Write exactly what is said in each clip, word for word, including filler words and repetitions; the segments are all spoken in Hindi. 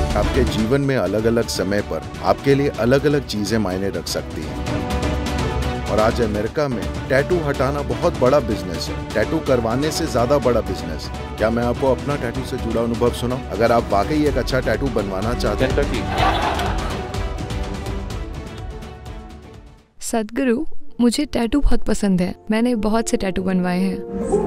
आपके जीवन में अलग अलग समय पर आपके लिए अलग अलग चीजें मायने रख सकती हैं। और आज अमेरिका में टैटू हटाना बहुत बड़ा बिजनेस है, टैटू करवाने से ज्यादा बड़ा बिजनेस। क्या मैं आपको अपना टैटू से जुड़ा अनुभव सुनाऊं? अगर आप वाकई एक अच्छा टैटू बनवाना चाहते हैं। सदगुरु, मुझे टैटू बहुत पसंद है। मैंने बहुत से टैटू बनवाए हैं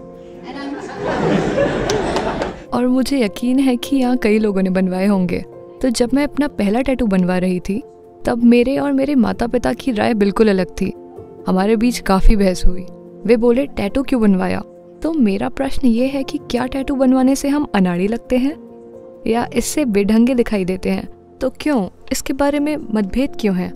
और मुझे यकीन है कि यहाँ कई लोगों ने बनवाए होंगे। तो जब मैं अपना पहला टैटू बनवा रही थी तब मेरे और मेरे माता पिता की राय बिल्कुल अलग थी। हमारे बीच काफ़ी बहस हुई। वे बोले टैटू क्यों बनवाया? तो मेरा प्रश्न ये है कि क्या टैटू बनवाने से हम अनाड़ी लगते हैं या इससे बेढंगे दिखाई देते हैं? तो क्यों, इसके बारे में मतभेद क्यों है?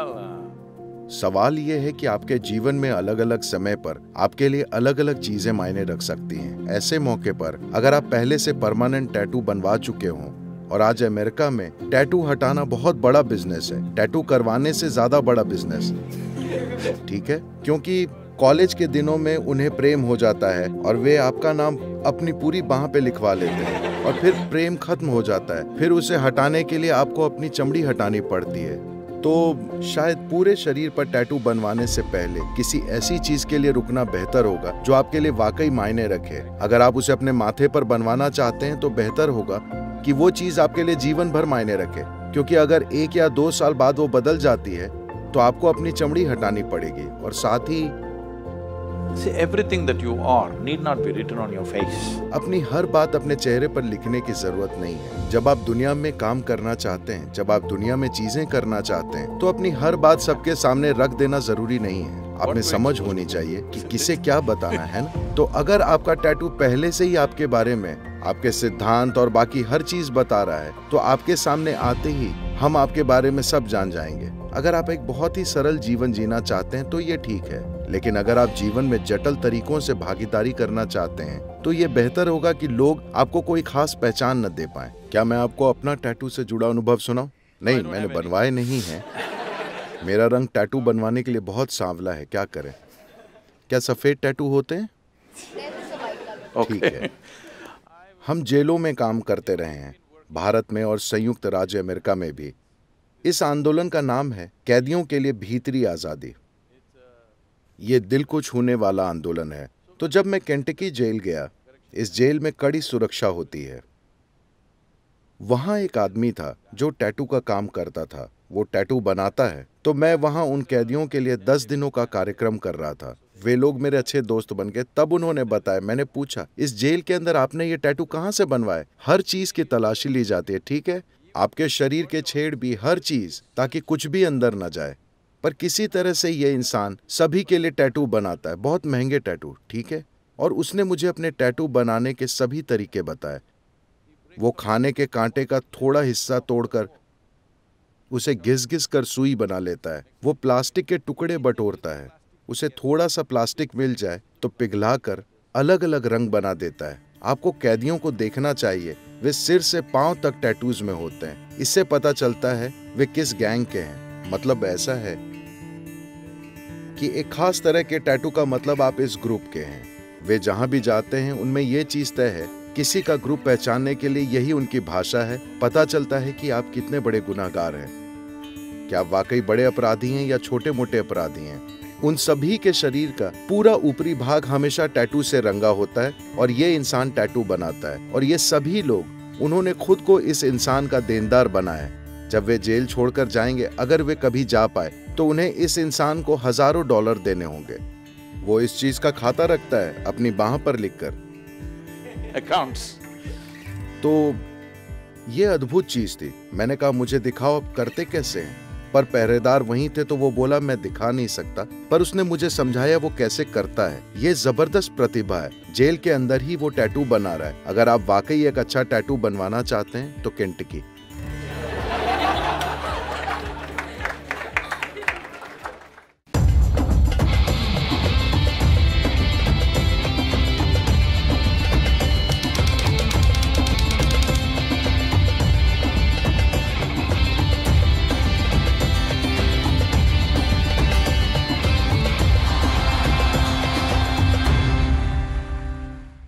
सवाल ये है कि आपके जीवन में अलग अलग समय पर आपके लिए अलग अलग चीजें मायने रख सकती हैं। ऐसे मौके पर अगर आप पहले से परमानेंट टैटू बनवा चुके हों और आज अमेरिका में टैटू हटाना बहुत बड़ा बिजनेस है, टैटू करवाने से ज्यादा बड़ा बिजनेस, ठीक है? क्योंकि कॉलेज के दिनों में उन्हें प्रेम हो जाता है और वे आपका नाम अपनी पूरी बाह पे लिखवा लेते हैं और फिर प्रेम खत्म हो जाता है। फिर उसे हटाने के लिए आपको अपनी चमड़ी हटानी पड़ती है। तो शायद पूरे शरीर पर टैटू बनवाने से पहले किसी ऐसी चीज के लिए रुकना बेहतर होगा जो आपके लिए वाकई मायने रखे। अगर आप उसे अपने माथे पर बनवाना चाहते हैं तो बेहतर होगा कि वो चीज आपके लिए जीवन भर मायने रखे, क्योंकि अगर एक या दो साल बाद वो बदल जाती है तो आपको अपनी चमड़ी हटानी पड़ेगी। और साथ ही See, everything that you are need not be written on your face. अपनी हर बात अपने चेहरे पर लिखने की जरूरत नहीं है। जब आप दुनिया में काम करना चाहते हैं, जब आप दुनिया में चीजें करना चाहते हैं, तो अपनी हर बात सबके सामने रख देना जरूरी नहीं है। आपने समझ होनी चाहिए कि किसे क्या बताना है ना। तो अगर आपका टैटू पहले से ही आपके बारे में, आपके सिद्धांत और बाकी हर चीज बता रहा है, तो आपके सामने आते ही हम आपके बारे में सब जान जाएंगे। अगर आप एक बहुत ही सरल जीवन जीना चाहते हैं तो ये ठीक है, लेकिन अगर आप जीवन में जटिल तरीकों से भागीदारी करना चाहते हैं तो ये बेहतर होगा कि लोग आपको कोई खास पहचान न दे पाएं। क्या मैं आपको अपना टैटू से जुड़ा अनुभव सुनाऊं? नहीं, मैंने बनवाए नहीं हैं। मेरा रंग टैटू बनवाने के लिए बहुत सांवला है, क्या करें? क्या सफेद टैटू होते हैं? ठीक है। हम जेलों में काम करते रहे हैं, भारत में और संयुक्त राज्य अमेरिका में भी। इस आंदोलन का नाम है कैदियों के लिए भीतरी आजादी। ये दिल को छूने वाला आंदोलन है। तो जब मैं केंटकी जेल गया, इस जेल में कड़ी सुरक्षा होती है। वहां एक आदमी था जो टैटू का काम करता था, वो टैटू बनाता है। तो मैं वहां उन कैदियों के लिए दस दिनों का कार्यक्रम कर रहा था। वे लोग मेरे अच्छे दोस्त बन गए। तब उन्होंने बताया, मैंने पूछा, इस जेल के अंदर आपने ये टैटू कहाँ से बनवाए? हर चीज की तलाशी ली जाती है, ठीक है? आपके शरीर के छेड़ भी, हर चीज, ताकि कुछ भी अंदर न जाए। पर किसी तरह से ये इंसान सभी के लिए टैटू बनाता है, बहुत महंगे टैटू, ठीक है? और उसने मुझे अपने टैटू बनाने के सभी तरीके बताए। वो खाने के कांटे का थोड़ा हिस्सा तोड़कर उसे घिस घिस कर सुई बना लेता है। वो प्लास्टिक के टुकड़े बटोरता है, उसे थोड़ा सा प्लास्टिक मिल जाए तो पिघलाकर अलग अलग रंग बना देता है। आपको कैदियों को देखना चाहिए, वे सिर से पांव तक टैटूज में होते हैं। इससे पता चलता है वे किस गैंग के हैं। मतलब ऐसा है कि एक खास तरह के टैटू का मतलब आप इस ग्रुप के हैं। वे जहां भी जाते हैं उनमें यह चीज तय है, किसी का ग्रुप पहचानने के लिए यही उनकी भाषा है। पता चलता है कि आप कितने बड़े गुनाहगार हैं, क्या आप वाकई बड़े अपराधी हैं या छोटे मोटे अपराधी हैं। उन सभी के शरीर का पूरा ऊपरी भाग हमेशा टैटू से रंगा होता है और ये इंसान टैटू बनाता है। और ये सभी लोग, उन्होंने खुद को इस इंसान का देनदार बनाया है। जब वे जेल छोड़कर जाएंगे, अगर वे कभी जा पाए, तो उन्हें इस इंसान को हजारों डॉलर देने होंगे। वो इस चीज का खाता रखता है अपनी बाह पर लिखकर, अकाउंट्स। तो ये अद्भुत चीज थी। मैंने कहा, मुझे दिखाओ आप करते कैसे हैं। पर पहरेदार वहीं थे तो वो बोला, मैं दिखा नहीं सकता। पर उसने मुझे समझाया वो कैसे करता है। ये जबरदस्त प्रतिभा है। जेल के अंदर ही वो टैटू बना रहा है। अगर आप वाकई एक अच्छा टैटू बनवाना चाहते हैं तो केंटकी